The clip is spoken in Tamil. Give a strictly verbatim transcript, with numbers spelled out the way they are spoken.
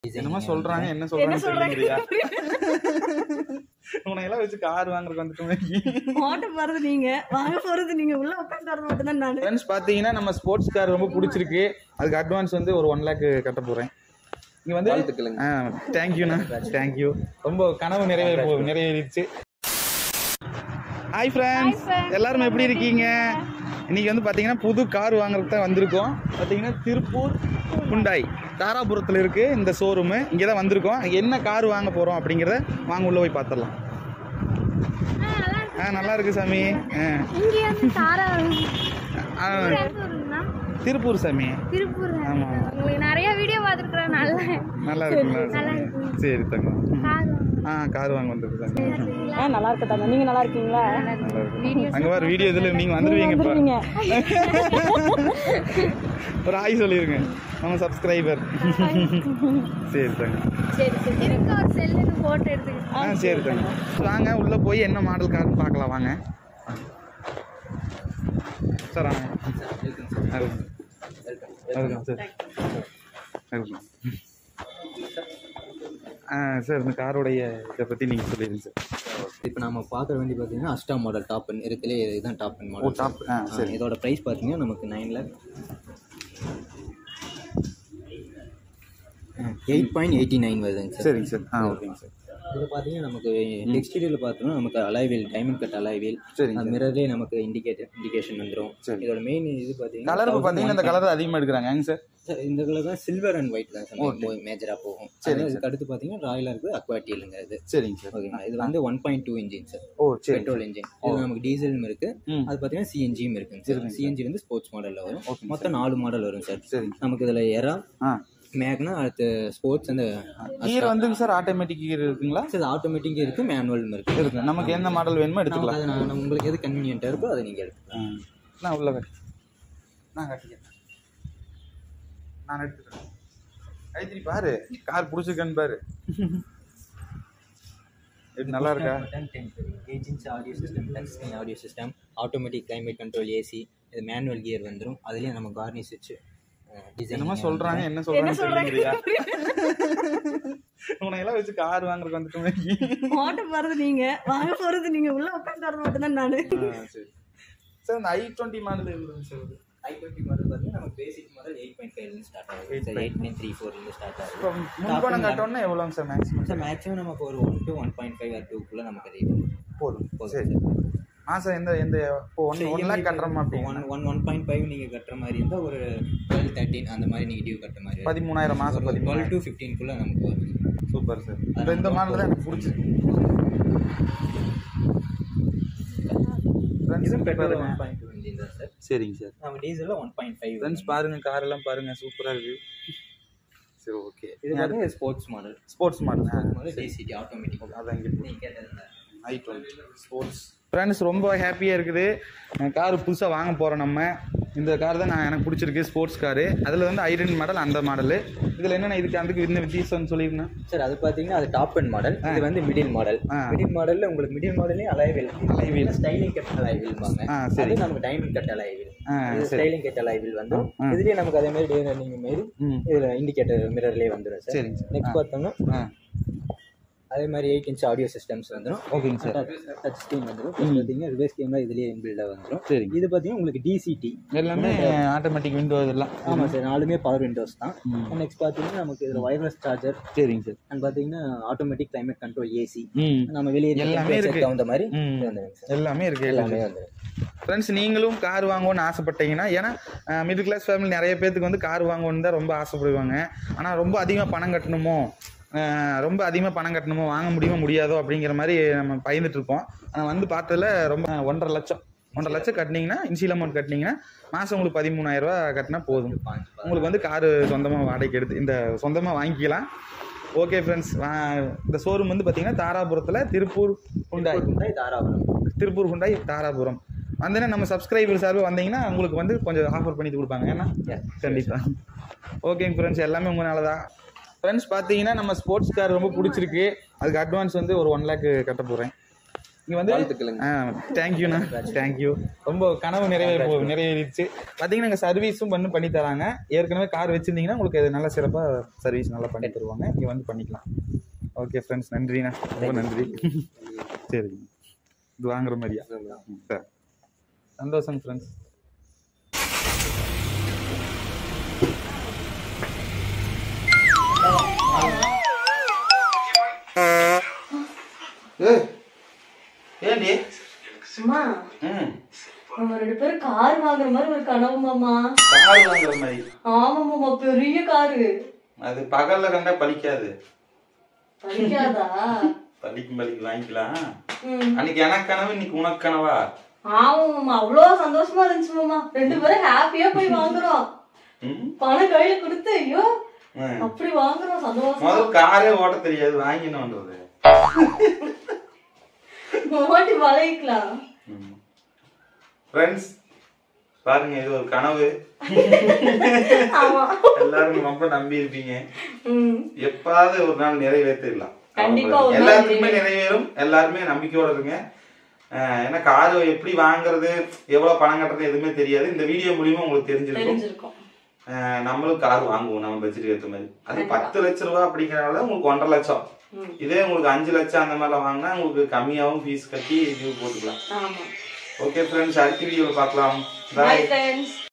என்னமா சொல்றாங்க என்ன சொல்றாங்க உன்னை எல்லாம் வச்சு கார் வாங்குறதுக்கு வந்துட்டு ஓட்ட போறது நீங்க வாங்க போறது நீங்க உள்ள உட்கார்ந்து வர மட்டும் தான் நானு. ஃப்ரெண்ட்ஸ் பாத்தீங்கன்னா நம்ம ஸ்போர்ட்ஸ் கார் ரொம்ப பிடிச்சிருக்கு. அதுக்கு அட்வான்ஸ் வந்து ஒரு ஒன் லேக் கட்ட போறேன். இங்க வந்து தேங்க்யூண்ணா தேங்க்யூ. ரொம்ப கனவு நிறைவே நிறைவேறிடுச்சு. ஹாய் ஃப்ரெண்ட்ஸ், எல்லாரும் எப்படி இருக்கீங்க? இன்னைக்கு வந்து பாத்தீங்கன்னா புது கார் வாங்குறதுக்கு தான் வந்திருக்கோம். பாத்தீங்கன்னா திருப்பூர் ஹுண்டாய் தாராபுரத்தில் இருக்கு இந்த ஷோரூமு. இங்கே தான் வந்திருக்கோம். என்ன கார் வாங்க போறோம் அப்படிங்கிறத வாங்க உள்ள போய் பார்த்துடலாம். ஆ நல்லா இருக்கு சாமி. திருப்பூர் சாமி. திருப்பூர். ஆமா உங்களுக்கு நிறைய வீடியோ பார்த்துருக்கேன். நல்லா நல்லா இருக்கு. சரி தங்கம். ஆ கார் வாங்க வந்திருக்கு சாமி. ஆ நல்லா இருக்கு தங்க. நீங்க நல்லா இருக்கீங்களா? நல்லா இருக்கு. அங்க வர வீடியோ இதுல நீங்க வந்துருவீங்க இப்ப. ஒரு ஆய் சொல்லிருங்க நம்ம சப்ஸ்கிரைபர். சரி தங்க. சரி சரி இருக்கு. ஒரு செல்லுக்கு போட்டோ எடுத்துக்கிட்டு. ஆ சரி தங்க. வாங்க உள்ள போய் என்ன மாடல் கார்னு பார்க்கலாம் வாங்க. சார் ஆ வெல்கம் வெல்கம் சார். வெல்கம். ஆ சார் இந்த காரோடைய இதை பற்றி நீங்கள் சொல்லிடுங்க சார். இப்போ நம்ம பார்க்குற வண்டி பார்த்தீங்கன்னா அஸ்டா மாடல் டாப் அண்ட் இருக்குல்லே இதுதான் டாப் அண்ட் மாடல். டாப். ஆ சரி. இதோட ப்ரைஸ் பார்த்தீங்கன்னா நமக்கு nine lakh eight point eighty nine வருதுங்க சார். சரிங்க சார். ஆ ஓகேங்க சார். இதில் பார்த்தீங்கன்னா நமக்கு எக்ஸ்டீரியரில் பார்த்தோம்னா நமக்கு அலாய்வீல் டைமண்ட் கட் அலாய்வீல். சரி. மிரர்லேயே நமக்கு இண்டிகேட்டர் இண்டிகேஷன் வந்துடும். இதோட மெயின் இது பார்த்தீங்கன்னா கலர் பார்த்தீங்கன்னா இந்த கலர் அதிகமாக எடுக்கிறாங்க சார். சார் இந்த கலர் தான் சில்வர் அண்ட் ஒயிட் தான் சார் மேஜராக போகும். சரி. இதுக்கு அடுத்து பார்த்தீங்கன்னா ராயலாக இருக்குது அக்வாட்டியலுங்க இது. சரிங்க சார். ஓகேங்களா. இது வந்து one point two engine sir. ஓ சரி. Petrol engine. இது நமக்கு டீசலும் இருக்குது. அது பார்த்தீங்கன்னா சிஎன்ஜியும் இருக்குங்க சார். சிஎன்ஜி வந்து ஸ்போர்ட்ஸ் மாடலில் வரும். மொத்தம் நாலு மாடல் வரும் சார். சரி. நமக்கு இதில் எரா மேக்னா அடுத்து ஸ்போர்ட்ஸ் அந்த கீர் வந்து சார் ஆட்டோமேட்டிக் கீர் இருக்குங்களா சார்? ஆட்டோமேட்டிக் இருக்குது, மேனுவல் இருக்குது. இருக்கு. நமக்கு என்ன மாடல் வேணுமோ எடுத்துக்கலாம். அது நான் உங்களுக்கு எது கன்வீனியன்ட்டாக இருக்கோ அதை நீங்கள் எடுத்துக்கலாம். நான் உள்ள கட்டி நான் கட்டிக்கிறேன். நான் எடுத்துக்கிறேன். கைத்திரி பாரு கார் பிடிச்சிருக்கேன்னு பாரு. இது நல்லா இருக்கா? Eight inch audio system, touch screen audio system, automatic climate control, AC, இது மேனுவல் கியர் வந்துடும். அதுலேயே நம்ம கார்னிஷ் வச்சு என்னமா சொல்றாங்க என்ன சொல்றாங்க உன்னை எல்லாம் வச்சு கார் வாங்குறதுக்கு வந்துட்டு ஓட்ட போறது நீங்க வாங்க போறது நீங்க உள்ள உட்கார்ந்து வர மட்டும் தான் நானு. சரி சார். இந்த ஐ டுவெண்ட்டி மாடல் எவ்வளவு சார்? ஐ டுவெண்ட்டி மாடல் பார்த்தீங்கன்னா நம்ம பேசிக் மாடல் எயிட் பாயிண்ட் ஃபைவ்லேருந்து ஸ்டார்ட் ஆகும் சார். எயிட் பாயிண்ட் த்ரீ ஃபோர்லேருந்து ஸ்டார்ட் ஆகும். இப்போ முன்பணம் கட்டணும்னா எவ்வளோங்க சார் மேக்ஸிமம்? சார் மேக்ஸிமம் நமக்கு ஒரு one to one point five or டூக்குள்ளே நமக்கு ரேட் போதும். சரி. மாதம் எந்த எந்த இப்போ ஒன் ஒன் லேக் கட்டுற மாதிரி one one one point five நீங்கள் கட்டுற மாதிரி இருந்தால் ஒரு டுவெல் தேர்ட்டின் அந்த மாதிரி நீங்கள் டியூ கட்டுற மாதிரி பதிமூணாயிரம் மாதம் டுவெல் டு ஃபிஃப்டீன்குள்ளே நமக்கு வரும். Super sir. இப்போ இந்த மாடல் தான் எனக்கு பிடிச்சிருக்கு. இதுவும் petrol one point two engine தான் சார். சரிங்க சார். நம்ம டீசலில் ஒன் பாயிண்ட் ஃபைவ். ஃப்ரெண்ட்ஸ் பாருங்கள் கார் எல்லாம் பாருங்கள் சூப்பராக இருக்குது. சரி ஓகே. இது வந்து sports model. Sports model model DCT automatic. அதான் இங்கே நீங்கள் கேட்டது ஐ டுவெண்ட்டி ஸ்போர்ட்ஸ். ஃப்ரெண்ட்ஸ் ரொம்ப ஹாப்பியாக இருக்குது. கார் புதுசாக வாங்க போகிறோம் நம்ம. இந்த கார் தான் நான் எனக்கு பிடிச்சிருக்கு ஸ்போர்ட்ஸ் காரு. அதில் வந்து ஐடென்டி மாடல் அந்த மாடலு. இதில் என்னென்ன இதுக்கு அதுக்கு இந்த வித்தியாசம்னு சொல்லியிருந்தேன் சார். அது பார்த்தீங்கன்னா அது டாப் அண்ட் மாடல். இது வந்து மிடில் மாடல். மிடில் மாடலில் உங்களுக்கு மிடில் மாடலே alloy wheel alloy wheel styling cut alloy wheel வாங்க. சரி. நமக்கு diamond cut alloy wheel styling cut alloy wheel வந்து இதுலேயே நமக்கு அதே மாதிரி டே ரன்னிங் மாரி இதில் இண்டிகேட்டர் மிரர்லேயே வந்துடும் சார். சரி. நெக்ஸ்ட் பார்த்தோம்னா அதே மாதிரி எயிட் இன்ச் ஆடியோ சிஸ்டம்ஸ் வந்துடும். ஓகேங்க சார். டச் ஸ்க்ரீன் வந்துடும். பார்த்தீங்கன்னா ரிவர்ஸ் கேமரா இதுலேயே இன்பில்டாக வந்துடும். சரி. இது பார்த்தீங்கன்னா உங்களுக்கு டிசிடி எல்லாமே ஆட்டோமேட்டிக் விண்டோ இதெல்லாம். ஆமாம் சார். நாலுமே பவர் விண்டோஸ் தான். நெக்ஸ்ட் பார்த்தீங்கன்னா நமக்கு இதில் வயர்லெஸ் சார்ஜர். சரிங்க சார். அண்ட் பார்த்தீங்கன்னா ஆட்டோமேட்டிக் கிளைமேட் கண்ட்ரோல், ஏசி, நம்ம வெளியே எல்லாமே இருக்கு. அந்த மாதிரி எல்லாமே இருக்கு. எல்லாமே வந்துடும். ஃப்ரெண்ட்ஸ் நீங்களும் கார் வாங்கணும்னு ஆசைப்பட்டீங்கன்னா, ஏன்னா மிடில் கிளாஸ் ஃபேமிலி நிறைய பேருக்கு வந்து கார் வாங்கணுன்னு தான் ரொம்ப ஆசைப்படுவாங்க. ஆனால் ரொம்ப அதிகமாக பணம் கட்டணுமோ ரொம்ப அதிகமாக பணம் கட்டணுமோ வாங்க முடியுமோ முடியாதோ அப்படிங்கிற மாதிரி நம்ம பயந்துட்டு இருப்போம். ஆனால் வந்து பார்த்ததில் ரொம்ப ஒன்றரை லட்சம் ஒன்றரை லட்சம் கட்டினீங்கன்னா இன்ஷியல் அமௌண்ட் கட்டினீங்கன்னா மாதம் உங்களுக்கு பதிமூணாயிரம் ரூபா கட்டினா போதும். உங்களுக்கு வந்து காரு சொந்தமாக வாடகைக்கு எடுத்து இந்த சொந்தமாக வாங்கிக்கலாம். ஓகே ஃப்ரெண்ட்ஸ், இந்த ஷோரூம் வந்து பார்த்தீங்கன்னா தாராபுரத்தில் Tiruppur Hyundai Hyundai Dharapuram Tiruppur Hyundai Dharapuram வந்தேன்னா நம்ம சப்ஸ்கிரைபர் சார்பு வந்தீங்கன்னா உங்களுக்கு வந்து கொஞ்சம் ஆஃபர் பண்ணி கொடுப்பாங்க. ஏன்னா கண்டிப்பாக. ஓகேங்க ஃப்ரெண்ட்ஸ், எல்லாமே உங்களால தான். ஃப்ரெண்ட்ஸ் பார்த்தீங்கன்னா நம்ம ஸ்போர்ட்ஸ் கார் ரொம்ப பிடிச்சிருக்கு. அதுக்கு அட்வான்ஸ் வந்து ஒரு ஒன் லேக் கட்ட போகிறேன். இங்க வந்து தேங்க்யூண்ணா தேங்க்யூ. ரொம்ப கனவு நிறைவே நிறைவேறிடுச்சு. பார்த்தீங்கன்னா நாங்கள் சர்வீஸும் பண்ணி பண்ணி தராங்க. ஏற்கனவே கார் வச்சுருந்தீங்கன்னா உங்களுக்கு அது நல்ல சிறப்பாக சர்வீஸ் நல்லா பண்ணி தருவாங்க. இங்கே வந்து பண்ணிக்கலாம். ஓகே ஃப்ரெண்ட்ஸ், நன்றிண்ணா, ரொம்ப நன்றி. சரிங்க, இது வாங்குற மாதிரியா? சார் சந்தோஷம் ஃப்ரெண்ட்ஸ். ஏண்டி சும்மா நம்ம ரெண்டு பேரும் கார் வாங்குற மாதிரி ஒரு கனவு மாமா. கார் வாங்குற மாதிரி? ஆமா மாமா, பெரிய காரு. அது பகல்ல கண்டா பலிக்காது. பலிக்காதா? பலிக்கும் பலிக்கு வாங்கிக்கலாம். அன்னைக்கு எனக்கு கனவு, இன்னைக்கு உனக்கு கனவா? ஆமா மாமா, அவ்வளவு சந்தோஷமா இருந்துச்சு மாமா. ரெண்டு பேரும் ஹாப்பியா போய் வாங்குறோம். பணம் கையில கொடுத்து ஐயோ அப்படி வாங்குறோம் சந்தோஷம். முதல் காரே ஓட்ட தெரியாது, வாங்கினோன்றது ஓட்டி பழகிக்கலாம். ஃப்ரெண்ட்ஸ் பாருங்க, இது ஒரு கனவு. எல்லாரும் ரொம்ப நம்பி இருப்பீங்க. எப்பாவது ஒரு நாள் நிறைவேற்றிடலாம். எல்லாருக்குமே நிறைவேறும். எல்லாருமே நம்பிக்கையோட இருங்க. ஏன்னா காரு எப்படி வாங்குறது, எவ்வளவு பணம் கட்டுறது எதுவுமே தெரியாது. இந்த வீடியோ மூலியமா உங்களுக்கு தெரிஞ்சிருக்கும். நம்மளும் கார் வாங்குவோம் நம்ம பட்ஜெட்டுக்கு ஏற்ற மாதிரி. அது பத்து லட்ச ரூபா அப்படிங்கிறனால உங்களுக்கு ஒன்றரை லட்சம். இதே உங்களுக்கு அஞ்சு லட்சம் அந்த மாதிரிலாம் வாங்கினா உங்களுக்கு கம்மியாகவும் ஃபீஸ் கட்டி இது போட்டுக்கலாம். ஓகே ஃப்ரெண்ட்ஸ், அடுத்த வீடியோவில் பார்க்கலாம். பாய்.